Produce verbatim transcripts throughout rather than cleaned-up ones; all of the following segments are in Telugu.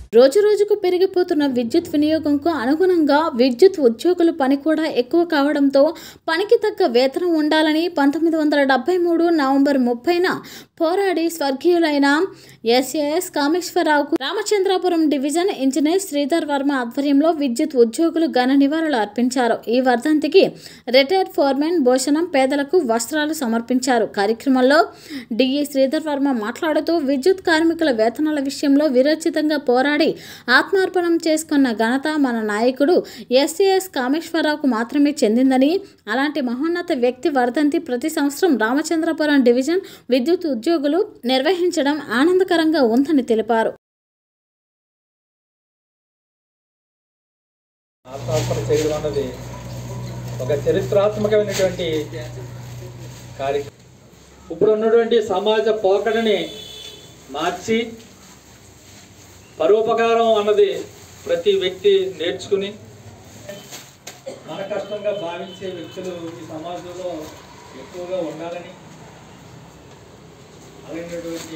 రోజు రోజుకు పెరిగిపోతున్న విద్యుత్ వినియోగంకు అనుగుణంగా విద్యుత్ ఉద్యోగుల పని కూడా ఎక్కువ కావడంతో పనికి తగ్గ వేతనం ఉండాలని పంతొమ్మిది వందల డెబ్బై మూడు నవంబర్ ముప్పైన పోరాడి స్వర్గీయులైన ఎస్ఏఎస్ కామేశ్వరరావుకు రామచంద్రాపురం డివిజన్ ఇంజనీర్ శ్రీధర్ వర్మ ఆధ్వర్యంలో విద్యుత్ ఉద్యోగులు ఘన నివాళులు అర్పించారు. ఈ వర్ధంతికి రిటైర్డ్ ఫోర్మెన్ భోజనం పేదలకు వస్త్రాలు సమర్పించారు. కార్యక్రమంలో డిఈ శ్రీధర్ వర్మ మాట్లాడుతూ విద్యుత్ కార్మికుల వేతనాల విషయంలో విరోచితంగా పోరాడి ఆత్మార్పణం చేసుకున్న ఘనత మన నాయకుడు ఎస్ఏఎస్ కామేశ్వరరావుకు మాత్రమే చెందిందని, అలాంటి మహోన్నత వ్యక్తి వర్ధంతి ప్రతి సంవత్సరం రామచంద్రపురం డివిజన్ విద్యుత్ ఉద్యోగులు నిర్వహించడం ఆనందకరంగా ఉందని తెలిపారు. ఆత్మార్పణ చేయడం అన్నది ఒక చరిత్రాత్మకమైనటువంటి కార్యక్రమం. ఇప్పుడు ఉన్నటువంటి సమాజ పోకడని మార్చి పరోపకారం అన్నది ప్రతి వ్యక్తి నేర్చుకుని మన కష్టంగా భావించే వ్యక్తులు ఈ సమాజంలో ఎక్కువగా ఉండాలని, అలాంటి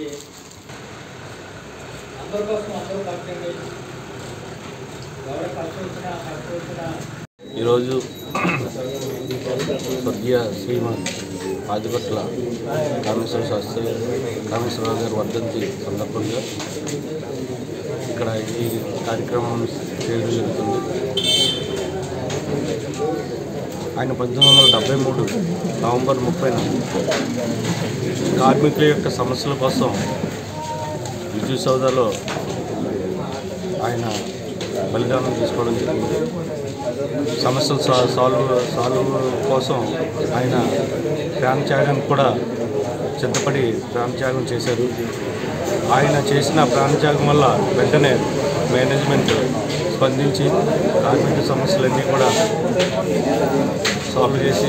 అందరి కోసం అందరూ కష్టంగా ఎవరి కష్టం వచ్చినా కష్టం వచ్చినా ఈరోజు స్వర్గీయ శ్రీమాన్ ఆదిపట్ల కామేశ్వర శాస్త్రి కామేశ్వరరావు గారి వర్ధంతి సందర్భంగా ఇక్కడ ఈ కార్యక్రమం చేయడం జరుగుతుంది. ఆయన పంతొమ్మిది వందల డెబ్బై మూడు నవంబర్ ముప్పైన కార్మికుల యొక్క సమస్యల కోసం విద్యుత్ సౌదాలో ఆయన బలిదానం తీసుకోవడం జరిగింది. సమస్యలు సాల్వ్ సాల్వ్ కోసం ఆయన ప్రాణత్యాగానికి కూడా సిద్ధపడి ప్రాణత్యాగం చేశారు. ఆయన చేసిన ప్రాణత్యాగం వల్ల వెంటనే మేనేజ్మెంట్ స్పందించి కార్మిక సమస్యలన్నీ కూడా సాల్వ్ చేసి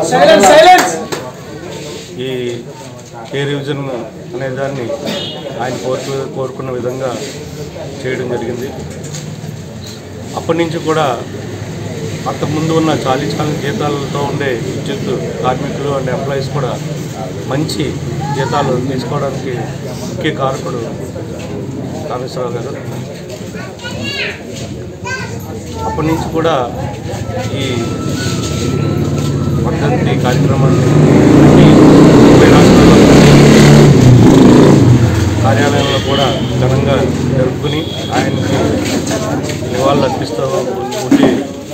ఈ కే రివిజన్ అనే దాన్ని ఆయన కోరుకు కోరుకున్న విధంగా చేయడం జరిగింది. అప్పటి నుంచి కూడా అంతకుముందు ఉన్న చాలీ చాలీ జీతాలతో ఉండే విద్యుత్ కార్మికులు అండ్ ఎంప్లాయీస్ కూడా మంచి జీతాలు తీసుకోవడానికి ముఖ్య కారకుడు కామేశ్వరరావు గారు. అప్పటి నుంచి కూడా ఈ వర్ధంతి కార్యక్రమాన్ని కార్యాలయంలో కూడా ఘనంగా జరుపుకుని ఆయనకి నివాళులు అర్పిస్తూ ఉండి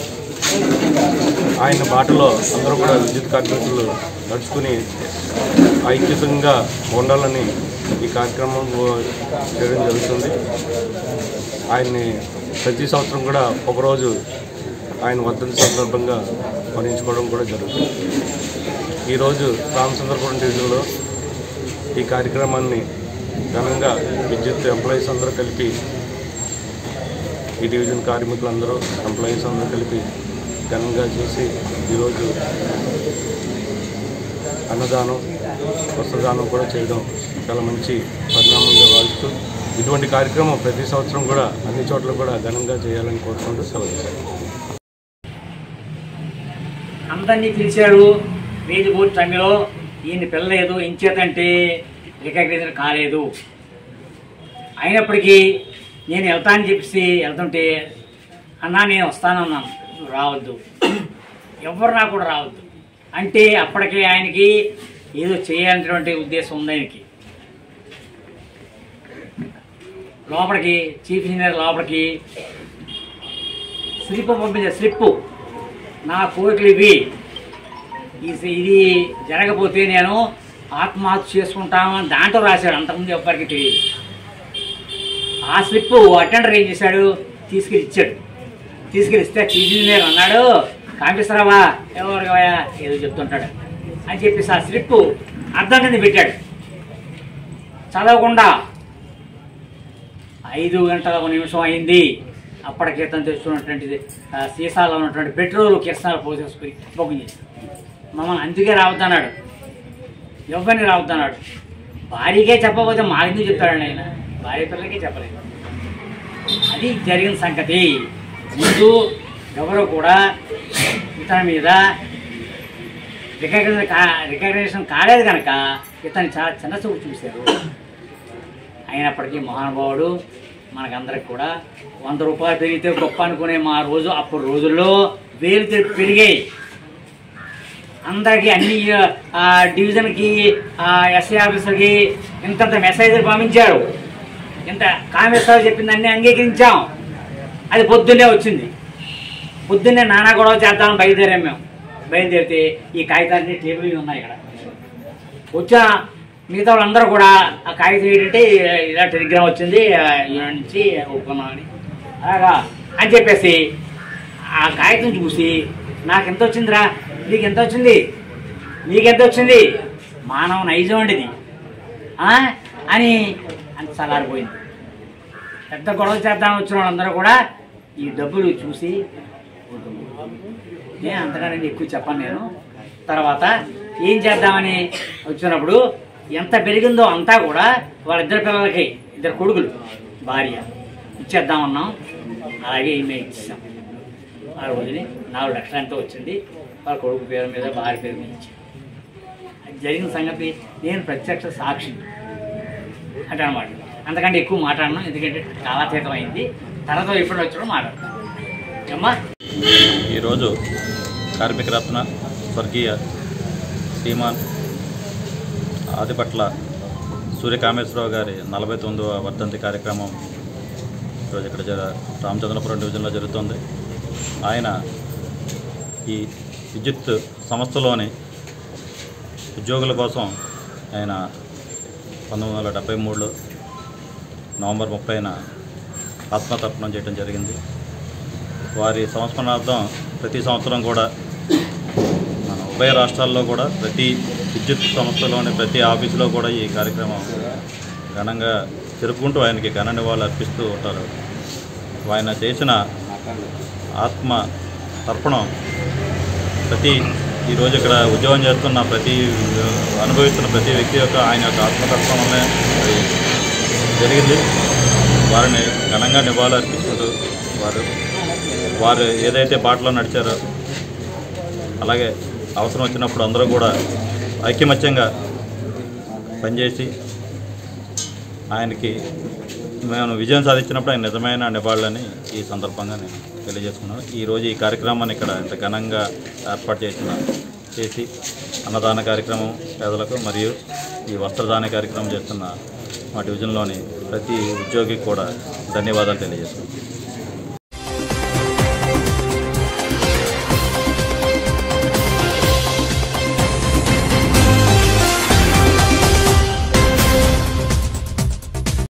ఆయన బాటలో అందరూ కూడా విద్యుత్ కార్మికులు నడుచుకుని ఐక్యతంగా ఉండాలని ఈ కార్యక్రమం చేయడం జరుగుతుంది. ఆయన్ని ప్రతి సంవత్సరం కూడా ఒకరోజు ఆయన వర్ధంతి సందర్భంగా స్మరించుకోవడం కూడా జరుగుతుంది. ఈరోజు రామచంద్రపురం డివిజన్లో ఈ కార్యక్రమాన్ని ఘనంగా విద్యుత్ ఎంప్లాయీస్ అందరూ కలిపి ఈ డివిజన్ కార్మికులందరూ ఎంప్లాయీస్ అందరూ కలిపి ఘనంగా చేసి ఈరోజు అన్నదానం వస్త్రదానం కూడా చేయడం చాలా మంచి పరిణామంగా భావిస్తూ ఇటువంటి కార్యక్రమం ప్రతి సంవత్సరం కూడా అన్ని చోట్ల కూడా ఘనంగా చేయాలని కోరుకుంటూ సెలవు. అందరినీ పిలిచాడు వేదికూర్చు సమ్మెలో, ఈయన పిల్లలేదు, ఇంచేతంటే రికగ్నైజర్ కాలేదు. అయినప్పటికీ నేను వెళ్తానని చెప్పేసి వెళ్తుంటే, అన్నా నేను వస్తానన్నాను, రావద్దు, ఎవరు నా కూడా రావద్దు అంటే అప్పటికే ఆయనకి ఏదో చేయాలనేటువంటి ఉద్దేశం ఉంది. ఆయనకి లోపలికి చీఫ్ ఇంజనీర్ లోపలికి స్లిప్ పంపించారు. స్లిప్పు నా కోరికలు ఇవి, ఇది జరగకపోతే నేను ఆత్మహత్య చేసుకుంటామని దాంట్లో రాశాడు. అంతకుముందు ఎవ్వరికి తెలియదు. ఆ స్లిప్పు అటెండర్ ఏం చేశాడు, తీసుకెళ్ళి ఇచ్చాడు. తీసుకెళ్ళిస్తే చీఫ్ ఇంజనీర్ అన్నాడు, కాంపిస్తారావా ఎవరిగా ఏదో చెప్తుంటాడు అని చెప్పేసి ఆ స్లిప్పు అర్థం కింద పెట్టాడు. చదవకుండా ఐదు గంటల ఒక నిమిషం అయింది. అప్పటికే తను తెచ్చుకున్నటువంటి సీసాలో ఉన్నటువంటి పెట్రోల్ కిరసనాలు పోసేసుకుని బొగ్గు చేసి మమ్మల్ని అందుకే రావద్దన్నాడు, ఎవరిని రావద్దన్నాడు. భార్యకే చెప్పకపోతే మా ఎందుకు చెప్తాడండి ఆయన, భార్య పిల్లలకే చెప్పలేదు. అది జరిగిన సంగతి. ముందు ఎవరు కూడా ఇతని మీద రికగ్నైజేషన్ కా రికగ్నైజేషన్ కాలేదు కనుక ఇతన్ని చాలా చిన్న చూపు చూశారు. అయినప్పటికీ మహానుభావుడు మనకందరికి కూడా వంద రూపాయలు పెరిగితే గొప్ప అనుకునే మా రోజు అప్పుడు రోజుల్లో వేలు పెరిగాయి. అందరికీ అన్ని డివిజన్కి ఎస్ఐ ఆఫీసర్కి ఇంతంత మెసేజ్లు పంపించారు. ఇంత కామేశ్వరరావు చెప్పింది అన్నీ అంగీకరించాం. అది పొద్దున్నే వచ్చింది. పొద్దున్నే నానా గొడవ చేద్దామని బయలుదేరాం. మేము బయలుదేరితే ఈ కాగితాలన్నీ టేబుల్ ఉన్నాయి. ఇక్కడ వచ్చిన మిగతా వాళ్ళందరూ కూడా ఆ కాగితం ఏంటంటే ఇలా టెలిగ్రామ్ వచ్చింది యూనిట్ నుంచి ఒప్పుకున్నామని అలాగా అని చెప్పేసి ఆ కాగితం చూసి నాకు ఎంత వచ్చిందిరా, నీకు ఎంత వచ్చింది, నీకెంత వచ్చింది, మానవ నైజం అండి ఇది అని అంత సలారిపోయింది. పెద్ద గొడవ చేద్దామని వచ్చిన వాళ్ళందరూ కూడా ఈ డబ్బులు చూసి నేను అంతగానే ఎక్కువ చెప్పను. నేను తర్వాత ఏం చేద్దామని వచ్చినప్పుడు ఎంత పెరిగిందో అంతా కూడా వాళ్ళిద్దరు పిల్లలకి, ఇద్దరు కొడుకులు భార్య ఇచ్చేద్దామన్నాం. అలాగే ఈమె ఇచ్చేసాం. ఆ రోజుని నాలుగు లక్షలు ఎంతో వచ్చింది. వాళ్ళ కొడుకు పేరు మీద భార్య పేరు మీద ఇచ్చాం. అది జరిగిన సంగతి నేను ప్రత్యక్ష సాక్షి అంటే అనమాట. అంతకంటే ఎక్కువ మాట్లాడను, ఎందుకంటే కాలాతీతం అయింది. తర్వాత ఇప్పుడు వచ్చిన మాట్లాడతాను. అమ్మా, ఈరోజు కార్మిక రత్న స్వర్గీయ శ్రీమాన్ ఆదిపట్ల సూర్య కామేశ్వరరావు గారి నలభై తొమ్మిదవ వర్ధంతి కార్యక్రమం ఈరోజు ఇక్కడ జర రామచంద్రపురం డివిజన్లో జరుగుతుంది. ఆయన ఈ విద్యుత్ సంస్థలోని ఉద్యోగుల కోసం ఆయన పంతొమ్మిది వందల డెబ్బై మూడులో నవంబర్ ముప్పైన ఆత్మతర్పణం చేయడం జరిగింది. వారి సంస్మరణార్థం ప్రతి సంవత్సరం కూడా మన ఉభయ రాష్ట్రాల్లో కూడా ప్రతి విద్యుత్ సంస్థలోని ప్రతి ఆఫీసులో కూడా ఈ కార్యక్రమం ఘనంగా జరుపుకుంటూ ఆయనకి ఘన నివాళులు అర్పిస్తూ ఉంటారు. ఆయన చేసిన ఆత్మ తర్పణం ప్రతి ఈరోజు ఇక్కడ ఉద్యోగం చేస్తున్న ప్రతి అనుభవిస్తున్న ప్రతి వ్యక్తి యొక్క ఆయన యొక్క ఆత్మతర్పణమే జరిగింది. వారిని ఘనంగా నివాళులు అర్పించుకుంటూ వారు వారు ఏదైతే బాటలో నడిచారో అలాగే అవసరం వచ్చినప్పుడు అందరూ కూడా ఐక్యమత్యంగా పనిచేసి ఆయనకి మేము విజయం సాధించినప్పుడు ఆయన నిజమైన నివాళులని ఈ సందర్భంగా నేను తెలియజేసుకున్నాను. ఈరోజు ఈ కార్యక్రమాన్ని ఇక్కడ ఇంత ఘనంగా ఏర్పాటు చేసిన చేసి అన్నదాన కార్యక్రమం పేదలకు మరియు ఈ వస్త్రదాన కార్యక్రమం చేస్తున్న మా డివిజన్లోని ప్రతి ఉద్యోగికి కూడా ధన్యవాదాలు తెలియజేస్తున్నాను.